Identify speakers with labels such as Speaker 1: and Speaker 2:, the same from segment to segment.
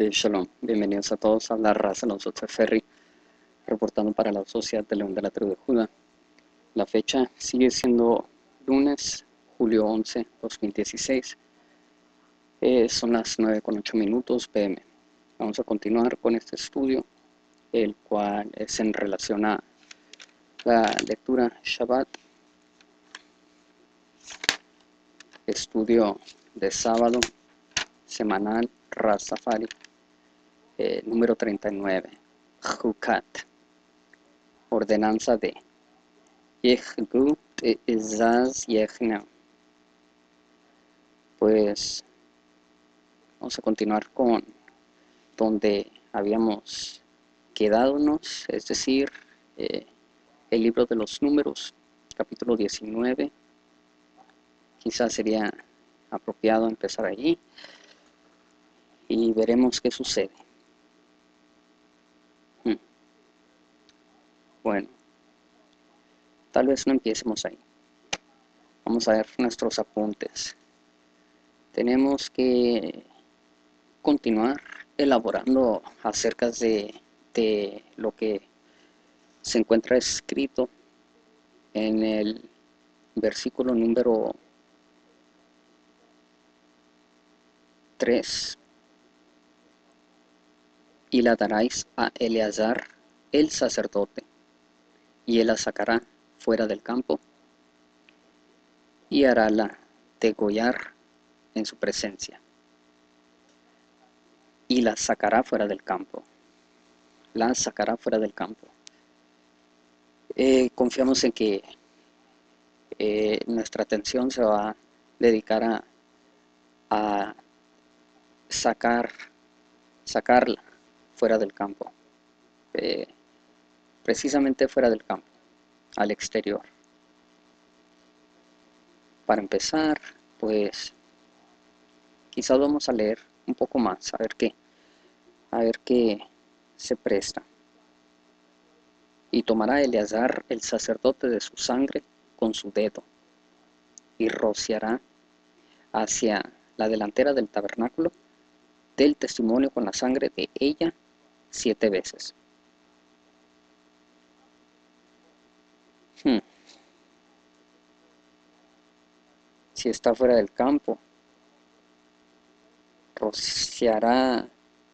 Speaker 1: Shalom, bienvenidos a todos a la raza Alonso Ferry, reportando para la Sociedad de León de la Tribu de Judá. La fecha sigue siendo lunes, julio 11, 2016. Son las 9:08 p.m. Vamos a continuar con este estudio, el cual es en relación a la lectura Shabbat, estudio de sábado semanal Rastafari, número 39, Jukat, ordenanza de Yehgu Izaz Yehna. Pues vamos a continuar con donde habíamos quedadonos, es decir, el libro de los números, capítulo 19. Quizás sería apropiado empezar allí y veremos qué sucede. Bueno, tal vez no empecemos ahí. Vamos a ver nuestros apuntes. Tenemos que continuar elaborando acerca de lo que se encuentra escrito en el versículo número 3. Y la daráis a Eleazar el sacerdote, y él la sacará fuera del campo, y harála degollar en su presencia. Y la sacará fuera del campo. La sacará fuera del campo. Confiamos en que nuestra atención se va a dedicar a sacarla fuera del campo, precisamente fuera del campo, al exterior. Para empezar, pues quizás vamos a leer un poco más, a ver qué se presta. Y tomará Eleazar el sacerdote de su sangre con su dedo, y rociará hacia la delantera del tabernáculo del testimonio con la sangre de ella 7 veces. Si está fuera del campo, rociará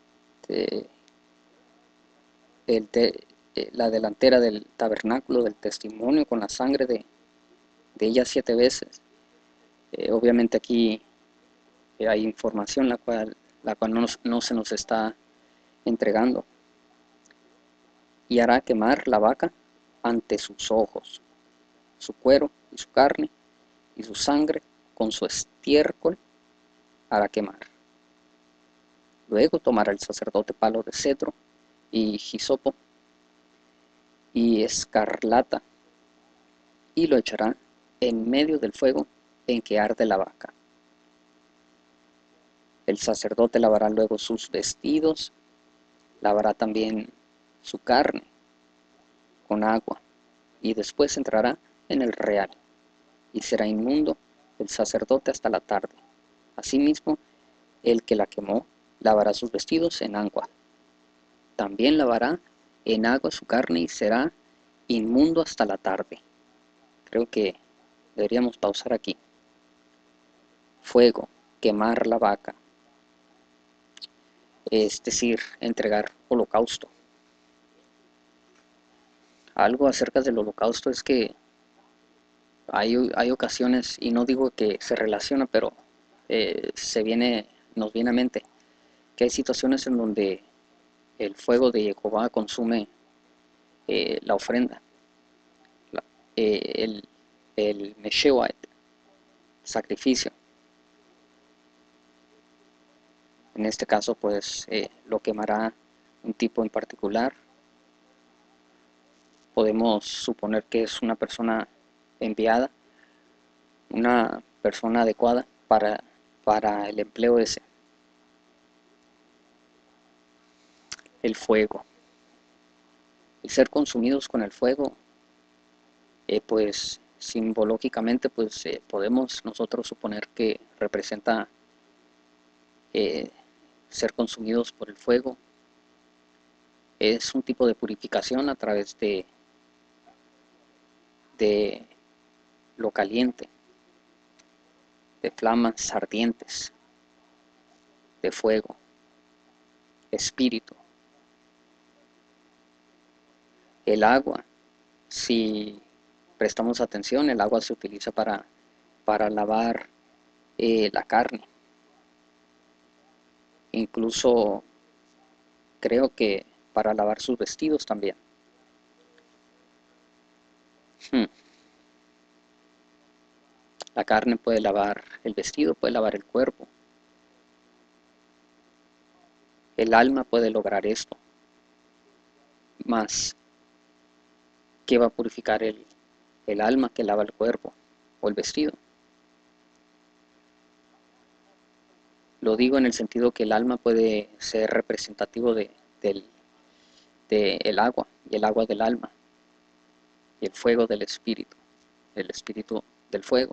Speaker 1: la delantera del tabernáculo del testimonio con la sangre de ella 7 veces. Obviamente aquí hay información la cual no se nos está entregando. Y hará quemar la vaca ante sus ojos, su cuero y su carne y su sangre con su estiércol hará quemar. Luego tomará el sacerdote palo de cedro y hisopo y escarlata, y lo echará en medio del fuego en que arde la vaca. El sacerdote lavará luego sus vestidos, lavará también su carne con agua, y después entrará en el real, y será inmundo el sacerdote hasta la tarde. Asimismo, el que la quemó lavará sus vestidos en agua. También lavará en agua su carne y será inmundo hasta la tarde. Creo que deberíamos pausar aquí. Fuego, quemar la vaca, es decir, entregar holocausto. Algo acerca del holocausto es que hay ocasiones, y no digo que se relaciona, pero nos viene a mente que hay situaciones en donde el fuego de Jehová consume la ofrenda, el Meshewat, sacrificio. En este caso, pues lo quemará un tipo en particular. Podemos suponer que es una persona enviada, una persona adecuada para el empleo ese. El fuego. El ser consumidos con el fuego, pues simbológicamente, pues podemos nosotros suponer que representa ser consumidos por el fuego. Es un tipo de purificación a través de lo caliente, de flamas ardientes, de fuego, espíritu. El agua, si prestamos atención, el agua se utiliza para lavar la carne. Incluso creo que para lavar sus vestidos también. La carne puede lavar el vestido, puede lavar el cuerpo. El alma puede lograr esto. Mas, ¿qué va a purificar el alma que lava el cuerpo o el vestido? Lo digo en el sentido que el alma puede ser representativo del agua, y el agua del alma, y el fuego del espíritu, el espíritu del fuego.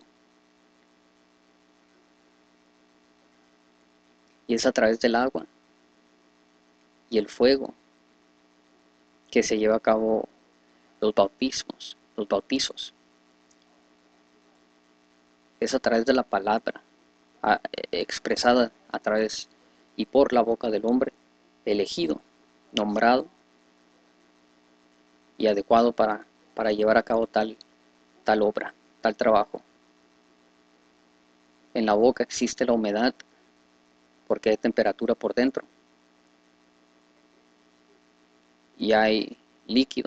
Speaker 1: Y es a través del agua y el fuego que se lleva a cabo los bautismos, los bautizos. Es a través de la palabra expresada a través y por la boca del hombre, elegido, nombrado y adecuado para llevar a cabo tal obra, tal trabajo. En la boca existe la humedad porque hay temperatura por dentro y hay líquido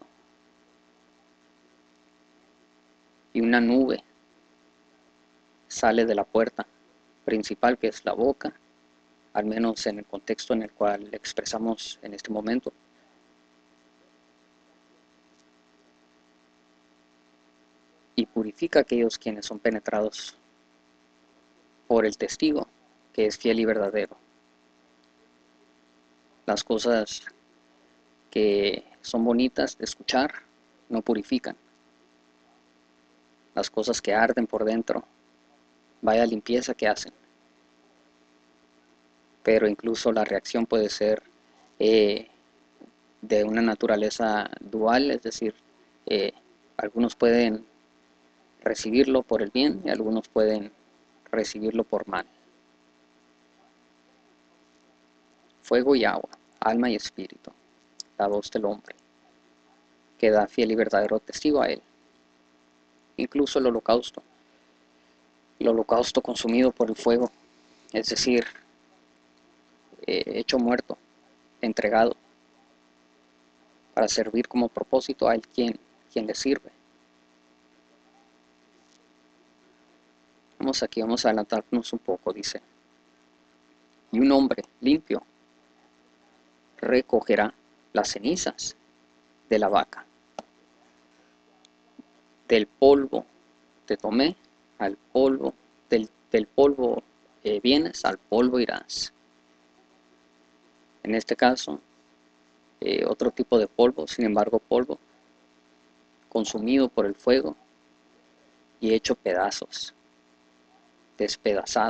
Speaker 1: y una nube sale de la puerta principal, que es la boca, al menos en el contexto en el cual expresamos en este momento. Y purifica a aquellos quienes son penetrados por el testigo, que es fiel y verdadero. Las cosas que son bonitas de escuchar no purifican. Las cosas que arden por dentro, vaya limpieza que hacen. Pero incluso la reacción puede ser de una naturaleza dual, es decir, algunos pueden recibirlo por el bien y algunos pueden recibirlo por mal. Fuego y agua, alma y espíritu, la voz del hombre, que da fiel y verdadero testigo a él. Incluso el holocausto consumido por el fuego, es decir, hecho muerto, entregado, para servir como propósito a él quien le sirve. Vamos a adelantarnos un poco, dice. Y un hombre limpio recogerá las cenizas de la vaca. Del polvo te tomé, al polvo, del polvo vienes, al polvo irás. En este caso, otro tipo de polvo, sin embargo polvo, consumido por el fuego y hecho pedazos, despedazado.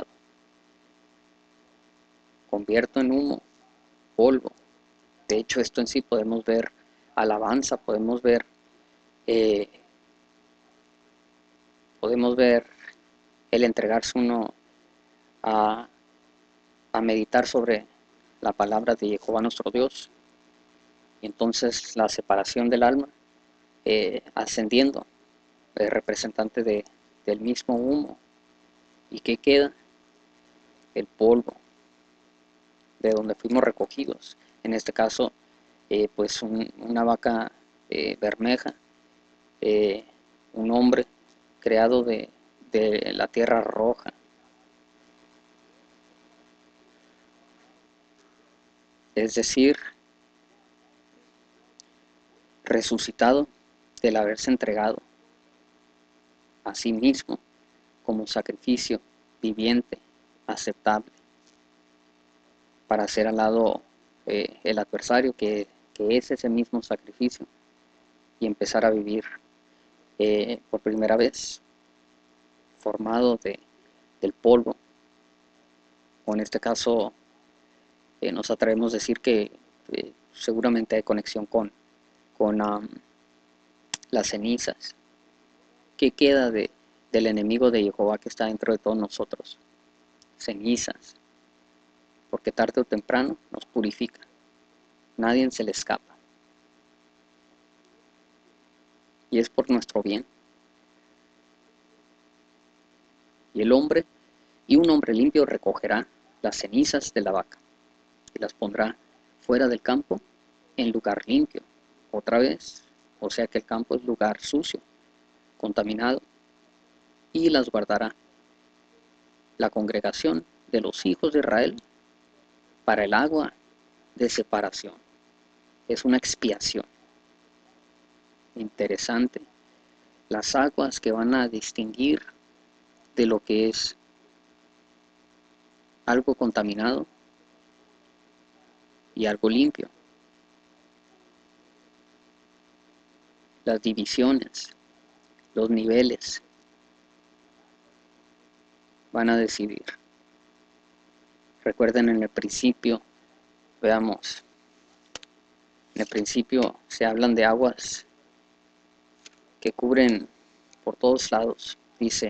Speaker 1: Convierto en humo, polvo. De hecho, esto en sí podemos ver alabanza, eh, podemos ver el entregarse uno a, a meditar sobre la palabra de Jehová nuestro Dios, y entonces la separación del alma ascendiendo, representante del mismo humo. ¿Y qué queda? El polvo de donde fuimos recogidos. En este caso, pues una vaca bermeja, un hombre creado de la tierra roja. Es decir, resucitado del haberse entregado a sí mismo como sacrificio viviente, aceptable, para hacer al lado el adversario, que es ese mismo sacrificio, y empezar a vivir por primera vez, formado del polvo, o en este caso nos atrevemos a decir que seguramente hay conexión con las cenizas. ¿Qué queda del enemigo de Jehová que está dentro de todos nosotros? Cenizas, porque tarde o temprano nos purifica. Nadie se le escapa. Y es por nuestro bien. Y un hombre limpio recogerá las cenizas de la vaca y las pondrá fuera del campo en lugar limpio. Otra vez, o sea que el campo es lugar sucio, contaminado, y las guardará la congregación de los hijos de Israel para el agua de separación. Es una expiación. Interesante. Las aguas que van a distinguir de lo que es algo contaminado y algo limpio. Las divisiones, los niveles van a decidir. Recuerden en el principio, veamos, en el principio se hablan de aguas que cubren por todos lados, dice.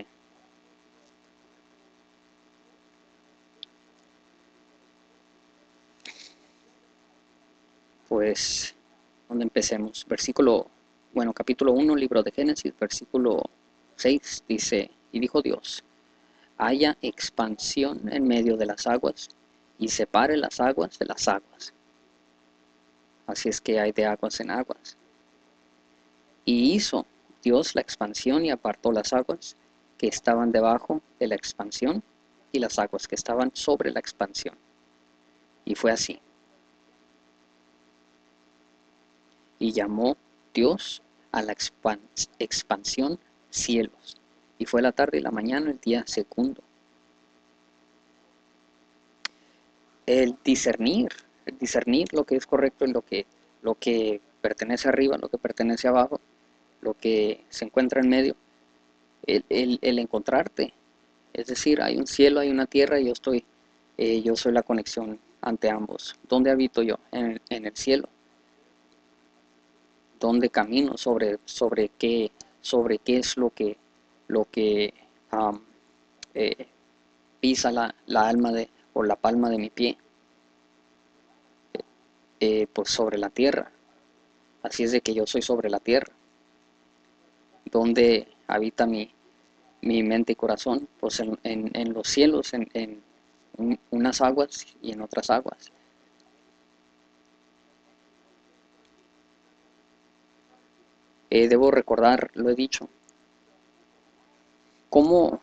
Speaker 1: Pues, donde empecemos, capítulo 1, libro de Génesis, versículo 6, dice, y dijo Dios, haya expansión en medio de las aguas, y separe las aguas de las aguas. Así es que hay de aguas en aguas. Y hizo Dios la expansión y apartó las aguas que estaban debajo de la expansión y las aguas que estaban sobre la expansión. Y fue así. Y llamó Dios a la expansión cielos. Y fue la tarde y la mañana el día segundo. El discernir lo que es correcto y lo que pertenece arriba, lo que pertenece abajo, lo que se encuentra en medio, el encontrarte. Es decir, hay un cielo, hay una tierra y yo soy la conexión ante ambos. ¿Dónde habito yo? En el cielo. ¿Dónde camino? Sobre qué es lo que eh, pisa la alma o la palma de mi pie. Pues sobre la tierra. Así es de que yo soy sobre la tierra. ¿Dónde habita mi mente y corazón? Pues en los cielos, en unas aguas y en otras aguas. Debo recordar, lo he dicho, cómo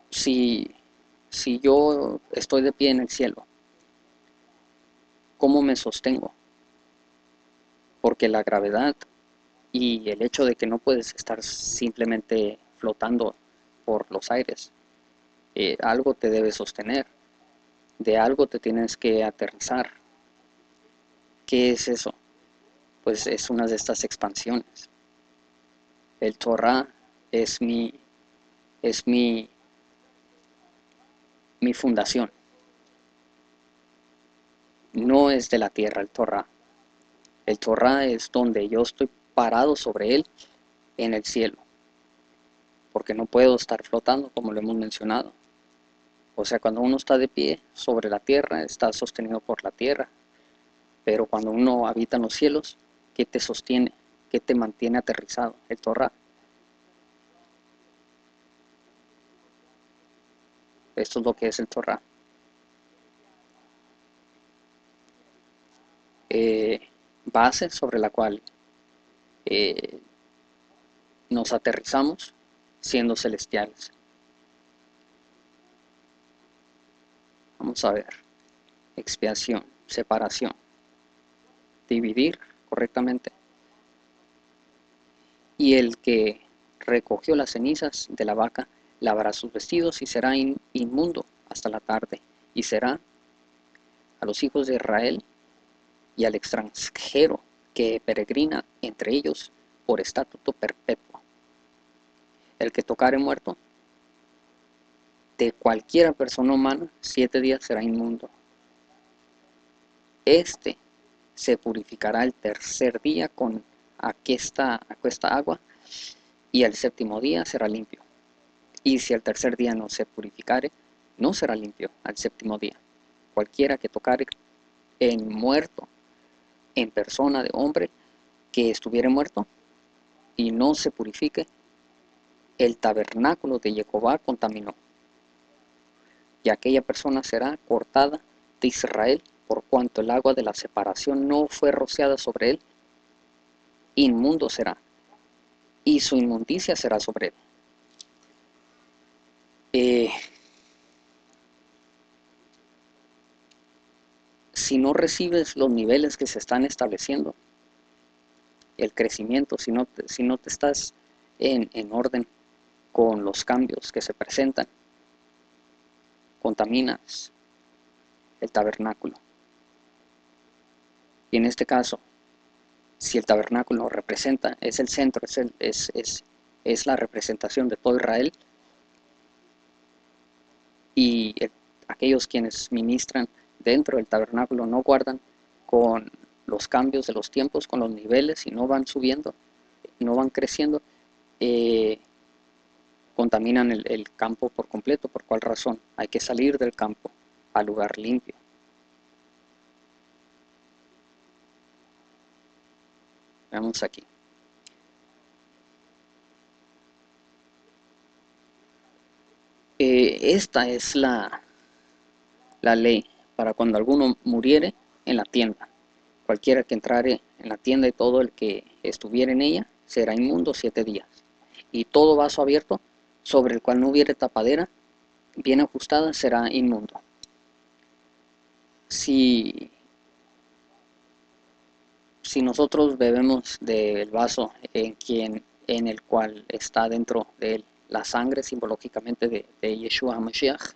Speaker 1: si yo estoy de pie en el cielo, ¿cómo me sostengo? Porque la gravedad y el hecho de que no puedes estar simplemente flotando por los aires, algo te debe sostener, de algo te tienes que aterrizar. ¿Qué es eso? Pues es una de estas expansiones. El Torah es es mi fundación. No es de la tierra el Torah. El Torah es donde yo estoy parado sobre él en el cielo. Porque no puedo estar flotando como lo hemos mencionado. O sea, cuando uno está de pie sobre la tierra, está sostenido por la tierra. Pero cuando uno habita en los cielos, ¿qué te sostiene? ¿Qué te mantiene aterrizado? El Torah. Esto es lo que es el Torah. Base sobre la cual eh, nos aterrizamos siendo celestiales. Vamos a ver. Expiación, separación, dividir correctamente. Y el que recogió las cenizas de la vaca lavará sus vestidos y será inmundo hasta la tarde. Y será a los hijos de Israel y al extranjero que peregrina entre ellos por estatuto perpetuo. El que tocare muerto de cualquiera persona humana 7 días será inmundo. Este se purificará el tercer día con aquesta agua, y el séptimo día será limpio. Y si el tercer día no se purificare, no será limpio al séptimo día. Cualquiera que tocare en muerto, en persona de hombre que estuviere muerto, y no se purifique, el tabernáculo de Jehová contaminó, y aquella persona será cortada de Israel, por cuanto el agua de la separación no fue rociada sobre él, inmundo será, y su inmundicia será sobre él. Si no recibes los niveles que se están estableciendo, el crecimiento, si no te estás en orden con los cambios que se presentan, contaminas el tabernáculo. Y en este caso, si el tabernáculo representa, es el centro, es la representación de todo Israel, y aquellos quienes ministran dentro del tabernáculo no guardan con los cambios de los tiempos, con los niveles, y no van subiendo, no van creciendo, contaminan el campo por completo. ¿Por cuál razón? Hay que salir del campo al lugar limpio. Veamos aquí. Esta es la ley para cuando alguno muriere en la tienda. Cualquiera que entrare en la tienda y todo el que estuviere en ella será inmundo 7 días. Y todo vaso abierto sobre el cual no hubiere tapadera bien ajustada será inmundo. Si nosotros bebemos del vaso en el cual está dentro de él la sangre simbológicamente de Yeshua HaMashiach,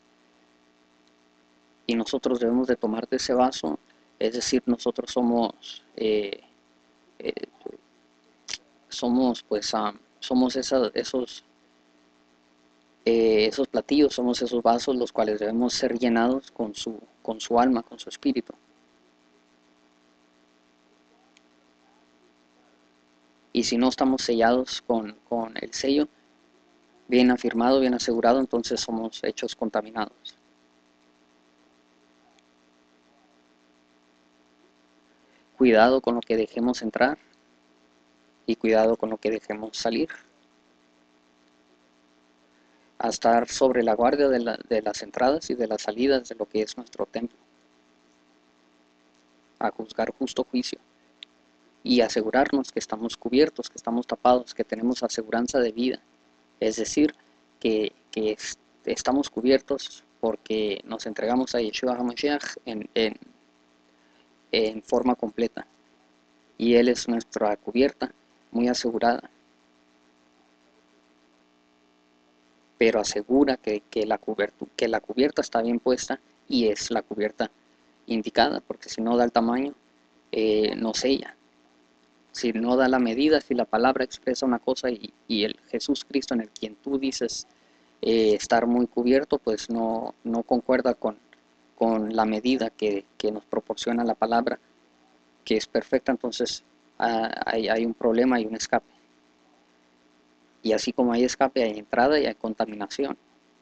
Speaker 1: y nosotros debemos de tomar de ese vaso, es decir, nosotros somos esos platillos, somos esos vasos los cuales debemos ser llenados con su alma, con su espíritu. Y si no estamos sellados con el sello bien afirmado, bien asegurado, entonces somos hechos contaminados. Cuidado con lo que dejemos entrar y cuidado con lo que dejemos salir. A estar sobre la guardia de las entradas y de las salidas de lo que es nuestro templo. A juzgar justo juicio. Y asegurarnos que estamos cubiertos, que estamos tapados, que tenemos aseguranza de vida. Es decir, que estamos cubiertos porque nos entregamos a Yeshua HaMashiach en forma completa. Y Él es nuestra cubierta, muy asegurada. Pero asegura que la cubierta está bien puesta y es la cubierta indicada, porque si no da el tamaño, no sella. Si no da la medida, si la palabra expresa una cosa y el Jesús Cristo en el quien tú dices estar muy cubierto, pues no concuerda con la medida que nos proporciona la palabra, que es perfecta, entonces hay un problema, hay un escape. Y así como hay escape, hay entrada y hay contaminación.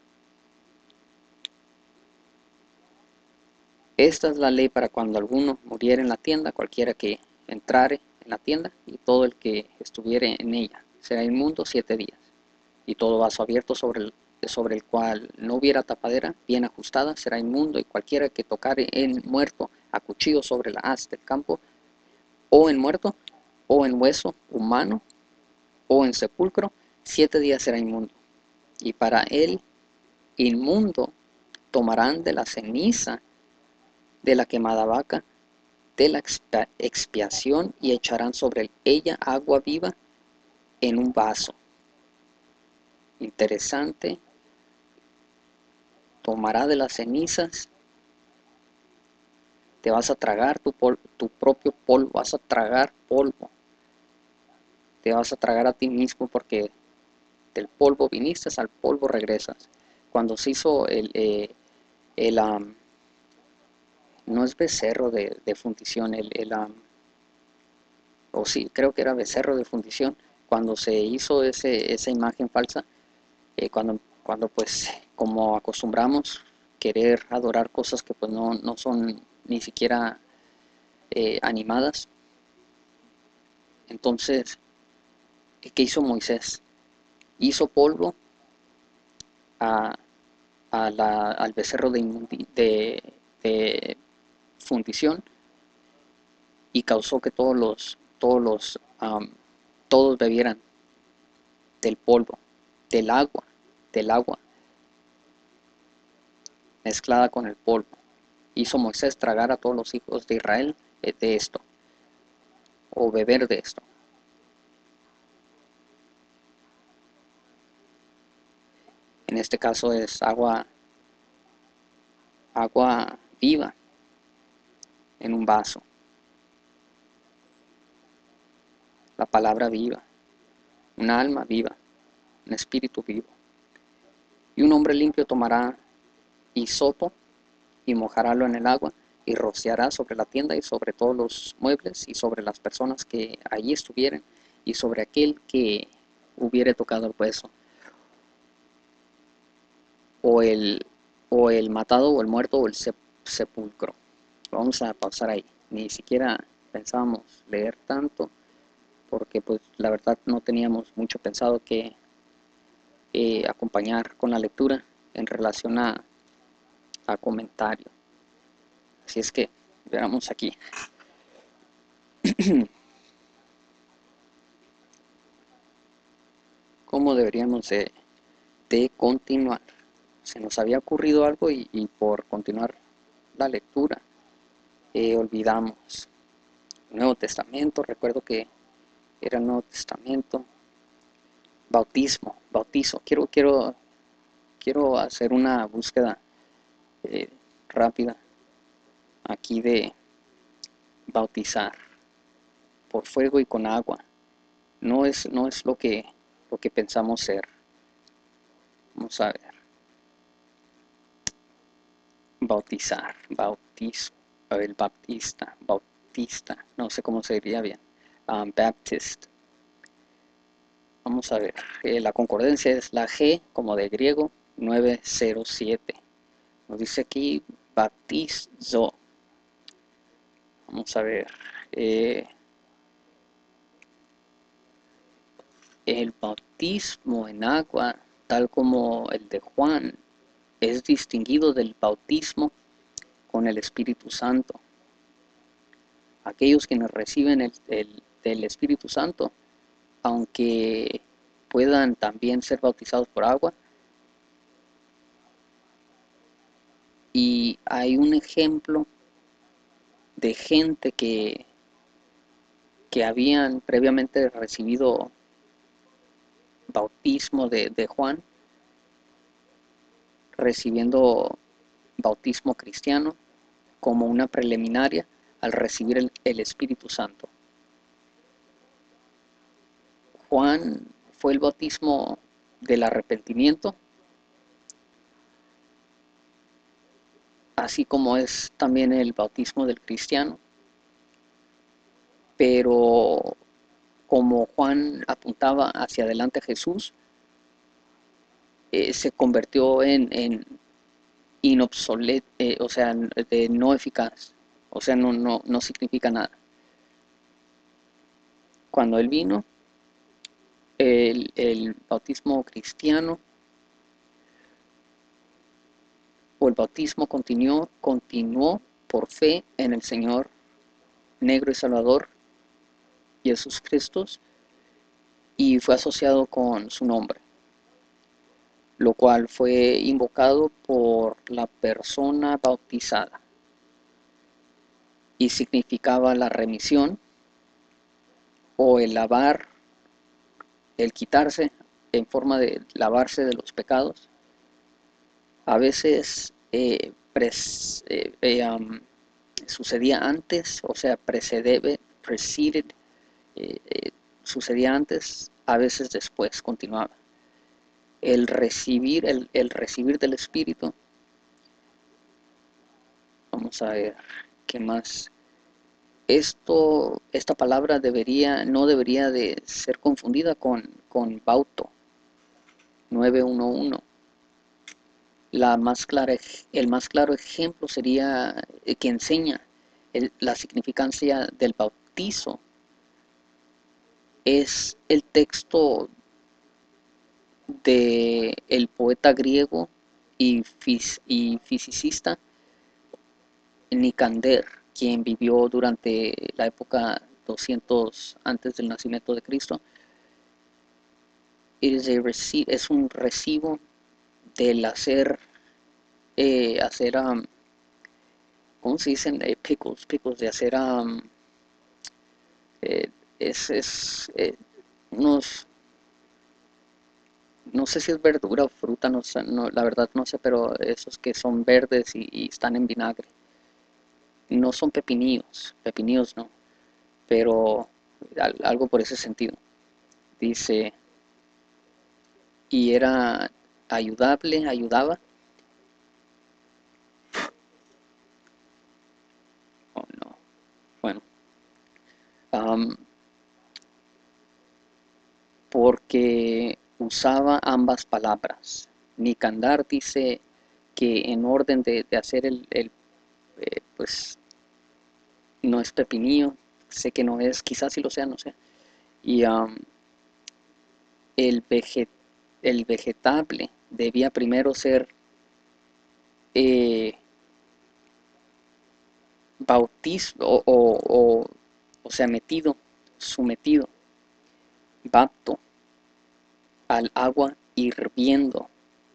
Speaker 1: Esta es la ley para cuando alguno muriere en la tienda, cualquiera que entrare en la tienda, y todo el que estuviere en ella será inmundo 7 días. Y todo vaso abierto sobre el cual no hubiera tapadera bien ajustada será inmundo, y cualquiera que tocare en muerto a cuchillo sobre la haz del campo, o en muerto, o en hueso humano, o en sepulcro, 7 días será inmundo. Y para él inmundo tomarán de la ceniza de la quemada vaca, de la expiación, y echarán sobre ella agua viva en un vaso. Interesante. Tomará de las cenizas. Te vas a tragar tu propio polvo, vas a tragar polvo. Te vas a tragar a ti mismo porque del polvo viniste, al polvo regresas. Cuando se hizo no es becerro de fundición, o sí, creo que era becerro de fundición, cuando se hizo esa imagen falsa, cuando pues como acostumbramos querer adorar cosas que pues no son ni siquiera animadas. Entonces, ¿qué hizo Moisés? Hizo polvo a, al becerro de fundición y causó que todos bebieran del polvo, del agua, del agua mezclada con el polvo. Hizo Moisés tragar a todos los hijos de Israel de esto, o beber de esto. En este caso es agua viva en un vaso, la palabra viva, un alma viva, un espíritu vivo. Y un hombre limpio tomará hisopo y mojarálo en el agua y rociará sobre la tienda y sobre todos los muebles y sobre las personas que allí estuvieren y sobre aquel que hubiere tocado el hueso, o el, o el matado o el muerto o el sepulcro. Vamos a pausar ahí. Ni siquiera pensábamos leer tanto porque pues la verdad no teníamos mucho pensado que acompañar con la lectura en relación a comentario. Así es que veamos aquí. ¿Cómo deberíamos de continuar? Se nos había ocurrido algo y por continuar la lectura olvidamos. Nuevo Testamento, recuerdo que era el Nuevo Testamento. Bautismo, bautizo. Quiero hacer una búsqueda eh, rápida aquí de bautizar por fuego y con agua. No es lo que pensamos ser. Vamos a ver. Bautizar, bautizo, el bautista, no sé cómo se diría bien. Baptist. Vamos a ver. La concordancia es la G como de griego 907. Nos dice aquí baptizo. Vamos a ver. eh, el bautismo en agua, tal como el de Juan, es distinguido del bautismo con el Espíritu Santo. Aquellos quienes reciben del Espíritu Santo, aunque puedan también ser bautizados por agua, y hay un ejemplo de gente que habían previamente recibido bautismo de Juan, recibiendo bautismo cristiano como una preliminaria al recibir el Espíritu Santo. Juan fue el bautismo del arrepentimiento, así como es también el bautismo del cristiano, pero como Juan apuntaba hacia adelante a Jesús, se convirtió en inobsoleto, o sea, de no eficaz, o sea, no significa nada. Cuando él vino, el bautismo cristiano o el bautismo continuó por fe en el Señor negro y Salvador Jesús Cristo y fue asociado con su nombre, lo cual fue invocado por la persona bautizada y significaba la remisión o el lavar, el quitarse en forma de lavarse de los pecados. A veces sucedía antes, o sea, preceded, eh, eh, sucedía antes, a veces después, continuaba. El recibir del Espíritu, Vamos a ver qué más. Esta palabra no debería de ser confundida con bauto, 911. El más claro ejemplo sería que enseña la significancia del bautizo. Es el texto del poeta griego y fisicista Nicander, quien vivió durante la época 200 antes del nacimiento de Cristo. Es un recibo del hacer ¿cómo se dicen? Pickles, de hacer eh, es unos, no sé si es verdura o fruta, no sé, la verdad no sé, pero esos que son verdes y están en vinagre. No son pepinillos no, pero algo por ese sentido. Dice, y era ayudaba, o no, bueno, am, porque usaba ambas palabras. Nicandar dice que en orden de hacer pues no es pepinillo, sé que no es, quizás sí lo sea, no sé. Y el, veget, el vegetable debía primero ser eh, bautizo o sea, sometido, bapto al agua hirviendo.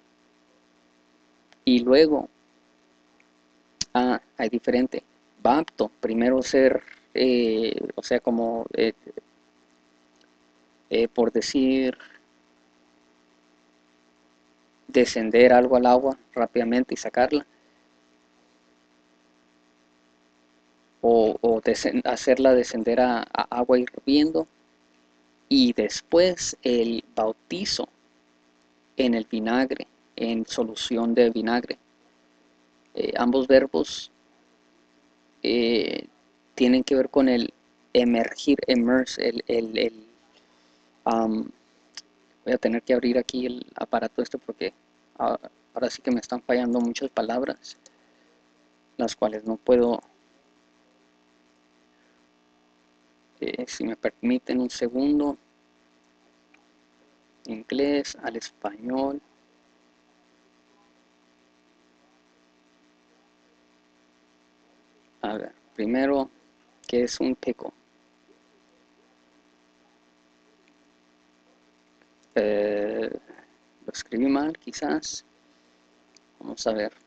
Speaker 1: Y luego, hay diferente, bapto, primero ser, o sea, como por decir, descender algo al agua rápidamente y sacarla, hacerla descender a agua hirviendo, y después el bautizo en el vinagre, en solución de vinagre. Ambos verbos eh, tienen que ver con el immerse, um, voy a tener que abrir aquí el aparato porque ahora sí que me están fallando muchas palabras, las cuales no puedo, si me permiten un segundo, inglés al español. A ver, primero, ¿qué es un pickle? Lo escribí mal, quizás. Vamos a ver.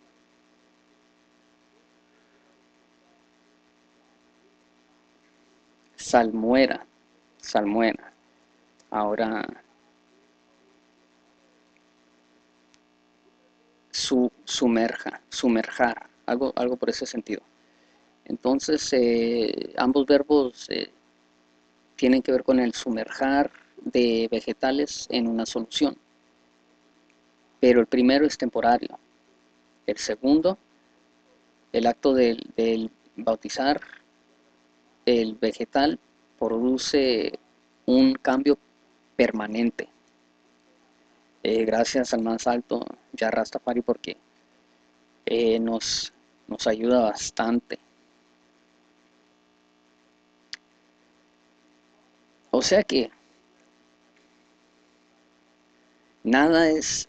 Speaker 1: Salmuera, salmuera. Ahora, sumerjar, algo por ese sentido. Entonces, ambos verbos tienen que ver con el sumerjar de vegetales en una solución, pero el primero es temporario. El segundo, el acto del bautizar el vegetal, produce un cambio permanente. Gracias al más alto, ya Rastafari, porque eh, nos, nos ayuda bastante. O sea que nada es,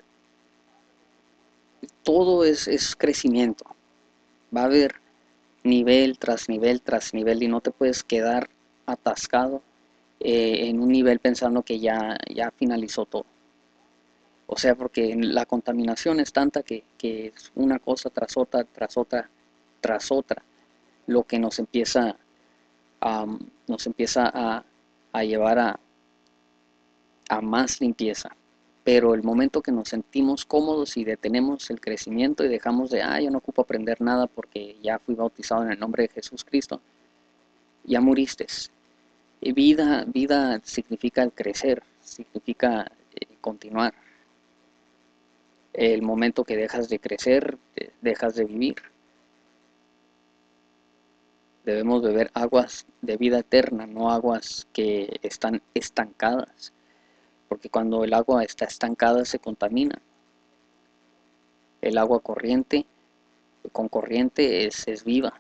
Speaker 1: todo es crecimiento. Va a haber nivel tras nivel tras nivel y no te puedes quedar atascado en un nivel pensando que ya finalizó todo. O sea, porque la contaminación es tanta que es una cosa tras otra, tras otra, tras otra, lo que a, nos empieza a llevar a más limpieza. Pero el momento que nos sentimos cómodos y detenemos el crecimiento y dejamos de, yo no ocupo aprender nada porque ya fui bautizado en el nombre de Jesús Cristo, ya muriste. Vida significa el crecer, significa continuar. El momento que dejas de crecer, dejas de vivir. Debemos beber aguas de vida eterna, no aguas que están estancadas, porque cuando el agua está estancada se contamina. El agua corriente, con corriente es viva.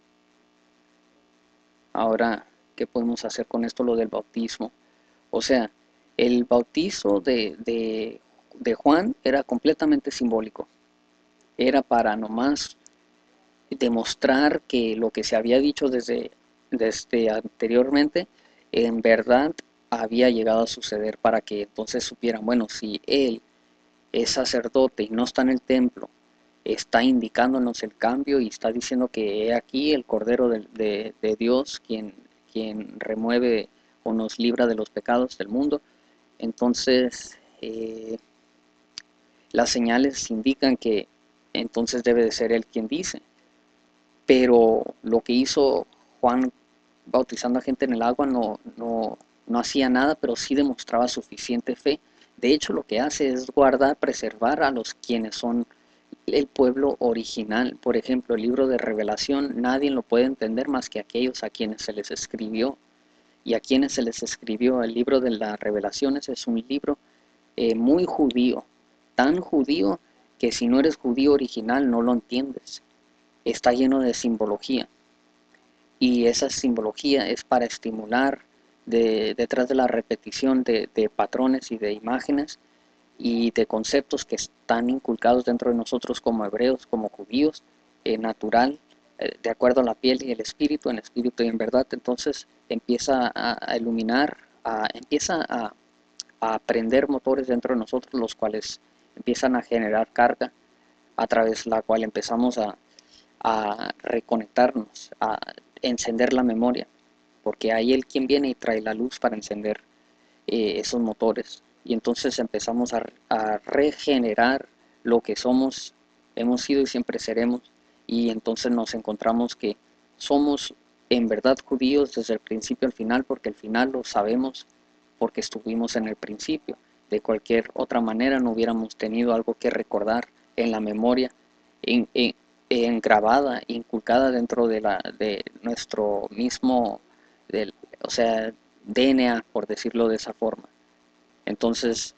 Speaker 1: Ahora, ¿qué podemos hacer con esto, lo del bautismo? O sea, el bautizo de Juan era completamente simbólico. Era para nomás demostrar que lo que se había dicho desde anteriormente, en verdad había llegado a suceder, para que entonces supieran, bueno, si él es sacerdote y no está en el templo, está indicándonos el cambio y está diciendo que he aquí el Cordero de Dios, quien remueve o nos libra de los pecados del mundo. Entonces, las señales indican que entonces debe de ser él quien dice. Pero lo que hizo Juan bautizando a gente en el agua no hacía nada, pero sí demostraba suficiente fe. De hecho, lo que hace es guardar, preservar a los quienes son el pueblo original. Por ejemplo, el libro de Revelación, nadie lo puede entender más que aquellos a quienes se les escribió. Y a quienes se les escribió el libro de las Revelaciones es un libro muy judío, tan judío que si no eres judío original no lo entiendes. Está lleno de simbología, y esa simbología es para estimular detrás de la repetición de patrones y de imágenes y de conceptos que están inculcados dentro de nosotros como hebreos, como judíos, natural, de acuerdo a la piel y el espíritu, en espíritu y en verdad. Entonces empieza a iluminar, empieza a prender motores dentro de nosotros, los cuales empiezan a generar carga, a través de la cual empezamos a reconectarnos, a encender la memoria, porque hay Él quien viene y trae la luz para encender esos motores. Y entonces empezamos a regenerar lo que somos, hemos sido y siempre seremos. Y entonces nos encontramos que somos en verdad judíos desde el principio al final, porque el final lo sabemos porque estuvimos en el principio. De cualquier otra manera no hubiéramos tenido algo que recordar en la memoria, en, en, grabada, inculcada dentro de nuestro mismo, o sea, DNA, por decirlo de esa forma. Entonces,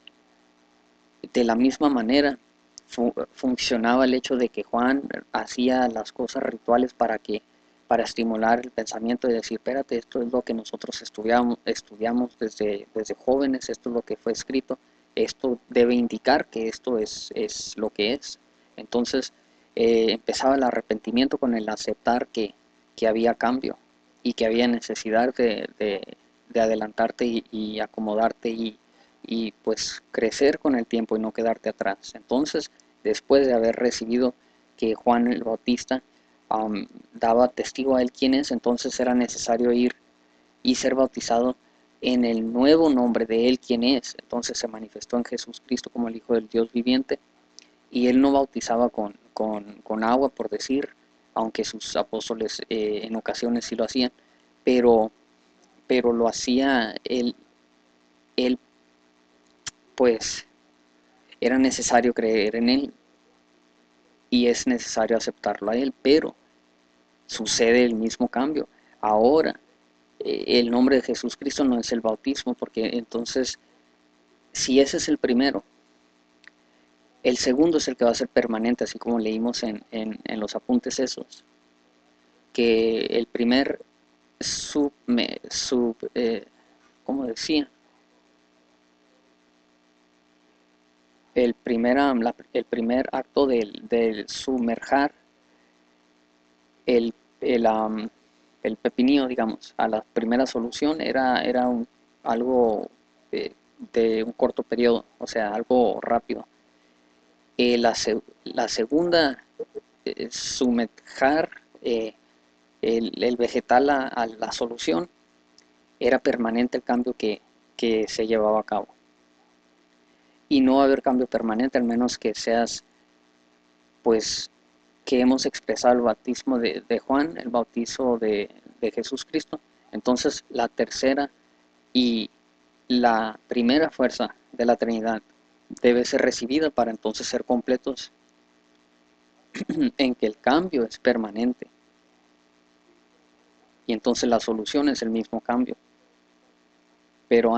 Speaker 1: de la misma manera, funcionaba el hecho de que Juan hacía las cosas rituales para estimular el pensamiento y decir, espérate, esto es lo que nosotros estudiamos desde jóvenes, esto es lo que fue escrito, esto debe indicar que esto es lo que es. Entonces, empezaba el arrepentimiento con el aceptar que había cambio y que había necesidad de adelantarte y acomodarte y pues crecer con el tiempo y no quedarte atrás. Entonces, después de haber recibido que Juan el Bautista daba testigo a él quién es, entonces era necesario ir y ser bautizado en el nuevo nombre de él quién es. Entonces se manifestó en Jesús Cristo como el Hijo del Dios viviente, y él no bautizaba con agua, por decir, aunque sus apóstoles en ocasiones sí lo hacían, pero, pero lo hacía él pues era necesario creer en él y es necesario aceptarlo a él, pero sucede el mismo cambio. Ahora, el nombre de Jesús Cristo no es el bautismo, porque entonces, si ese es el primero, el segundo es el que va a ser permanente, así como leímos en los apuntes esos, que el primer ¿cómo decía? El primer acto del sumerjar el, el, el pepinillo, digamos, a la primera solución era algo de un corto periodo, o sea, algo rápido. La segunda, sumerjar el vegetal a la solución, era permanente el cambio que se llevaba a cabo. Y no va a haber cambio permanente, al menos que seas, pues, que hemos expresado el bautismo de Juan, el bautizo de Jesús Cristo. Entonces, la tercera y la primera fuerza de la Trinidad debe ser recibida para entonces ser completos en que el cambio es permanente. y entonces la solución es el mismo cambio. Pero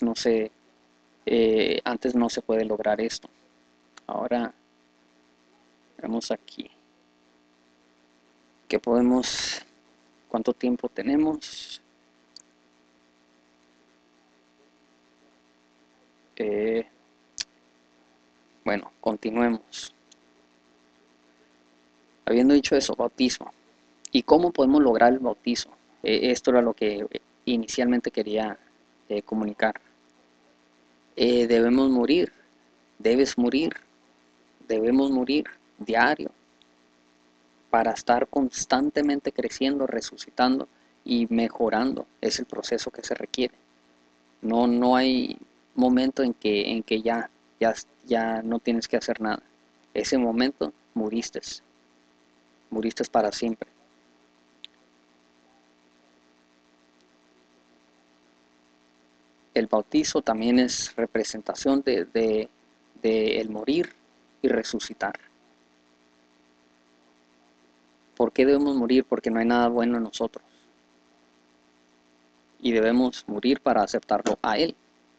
Speaker 1: antes no se puede lograr esto. Ahora vemos aquí que podemos, cuánto tiempo tenemos. Eh, bueno, continuemos. Habiendo dicho eso, bautismo. ¿Y cómo podemos lograr el bautismo? Esto era lo que inicialmente quería comunicar. Debemos morir, debes morir, debemos morir diario para estar constantemente creciendo, resucitando y mejorando. Es el proceso que se requiere. No hay momento en que ya no tienes que hacer nada. Ese momento muriste para siempre. El bautizo también es representación de el morir y resucitar. ¿Por qué debemos morir? Porque no hay nada bueno en nosotros. Y debemos morir para aceptarlo a Él.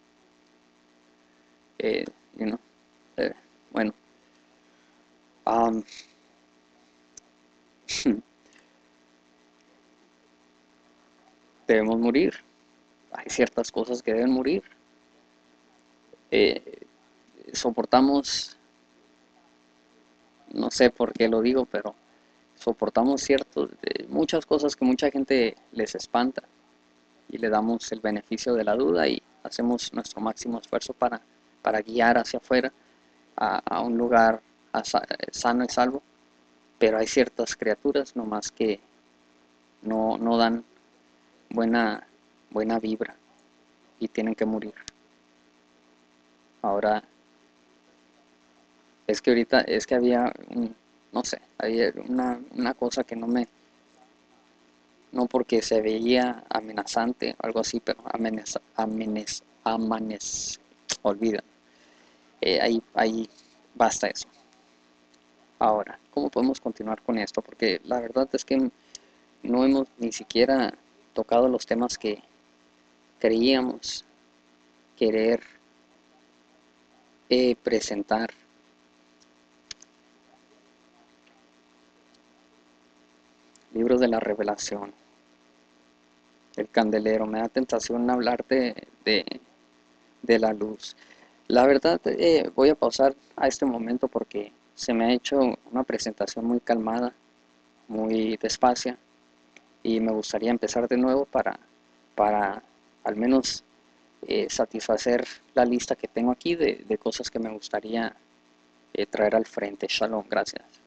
Speaker 1: Eh, you know, eh, bueno, um, debemos morir. Hay ciertas cosas que deben morir. Eh, soportamos, no sé por qué lo digo, pero soportamos muchas cosas que mucha gente les espanta y le damos el beneficio de la duda y hacemos nuestro máximo esfuerzo para guiar hacia afuera a un lugar sano y salvo, pero hay ciertas criaturas nomás que no dan buena, buena vibra y tienen que morir. Ahora, es que ahorita, es que había, no sé, había una cosa que no porque se veía amenazante o algo así, pero olvida, ahí basta eso. Ahora, ¿cómo podemos continuar con esto? Porque la verdad es que no hemos ni siquiera tocado los temas que creíamos querer presentar. Libros de la Revelación, el candelero, me da tentación hablarte de la luz. La verdad, voy a pausar a este momento porque se me ha hecho una presentación muy calmada, muy despacia, y me gustaría empezar de nuevo para al menos satisfacer la lista que tengo aquí de cosas que me gustaría traer al frente. Shalom, gracias.